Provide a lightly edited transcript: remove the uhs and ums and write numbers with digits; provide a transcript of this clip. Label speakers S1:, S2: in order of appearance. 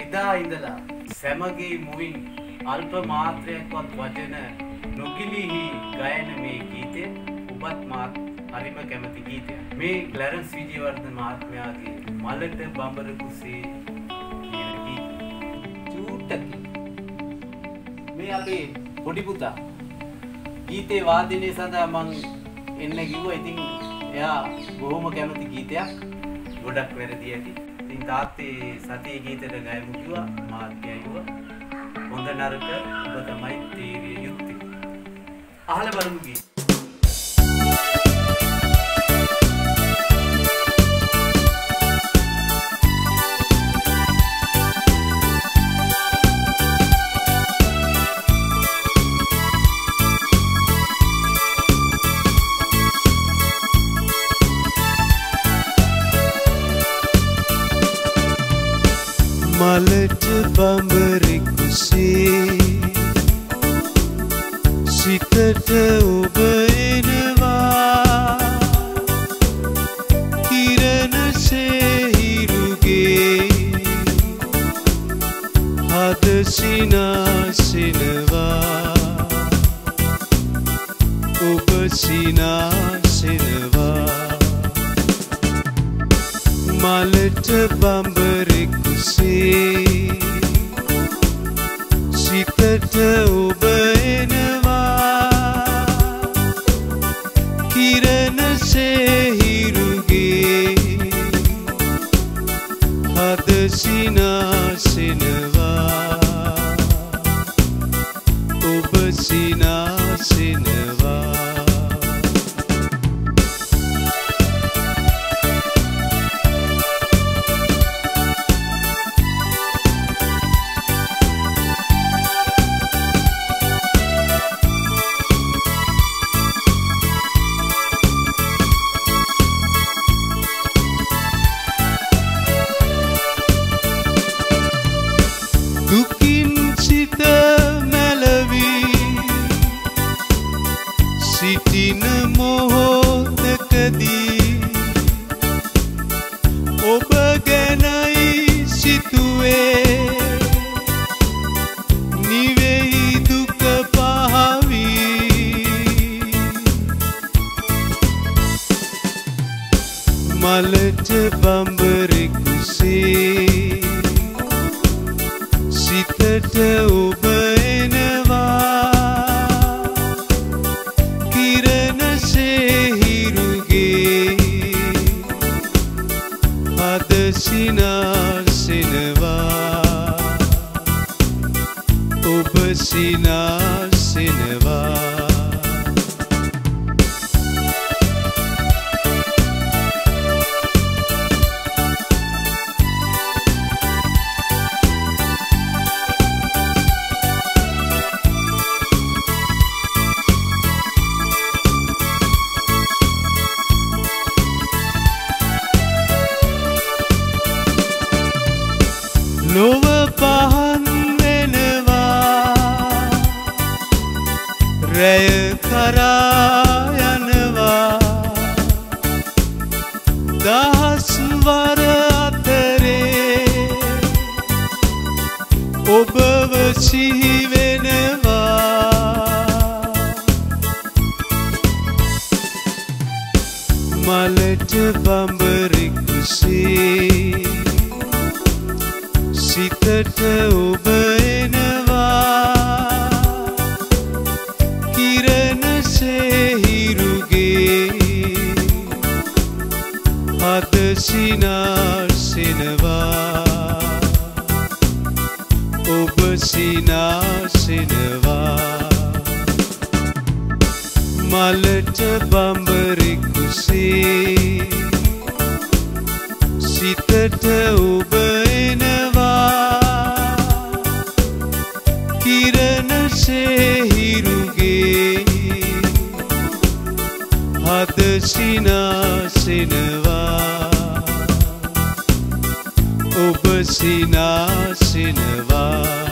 S1: එදා ඉඳලා සැමගේ මුවින් අල්ප මාත්‍රයක්වත් වචන නොගිලිහි ගයන මේ ගීතය ඔබත් මාත් හරිම කැමති ගීතයක්. මේ ක්ලැරන්ස් විජේවර්ධන මහත්මයාගේ මලට බඹර කුසේ කියන ගීතය. චූට්ටකි මේ අපේ පොඩි පුතා ගීතේ වාදනය සඳහා මං එන්න කිව්වා. ඉතින් එයා බොහොම කැමති ගීතයක්. ගොඩක් වැරදි ඇති. ඉතින් තාත්තේ සතියේ ගීතෙට ගයමු කිව්වා. මාත් ගයුවා. හොඳ නරක ඔබ තමයි තීරිය යුත්තේ. අහලා බලමු ගීත.
S2: මලට බඹරෙකුසේ සිතට ඔබ එනවා කිරණ සේහිරුගේ හද සිනාසෙනවා ඔබ සිනාසෙනවා මලට බඹරෙකුසේ සිතට ඔබ එනවා කිරණ සේහිරුගේ හද සිනාසෙනවා ඔබ සිනාසෙනවා දුකින් සිත මැලවී සිටින මොහොතකදී ඔබ ගැනයි සිතුවේ නිවෙයි දුක පහවී මලට බඹරෙකුසේ සිතට ඔබ එනවා කිරණ සේහිරුගේ හද සිනාසෙනවා ඔබ සිනාසෙනවා ලොව පහන් වෙනවා රැය කරා යනවා දහස් වර අතරේ ඔබව සිහි වෙනවා මලට බඹරෙකුසේ සිතට ඔබ එනවා කිරණ සේහිරුගේ හද සිනාසෙනවා ඔබ සිනාසෙනවා මලට බඹරෙකුසේ සිතට ඔබ එනවා කිරණ සේහිරුගේ හද සිනාසෙනවා ඔබ සිනාසෙනවා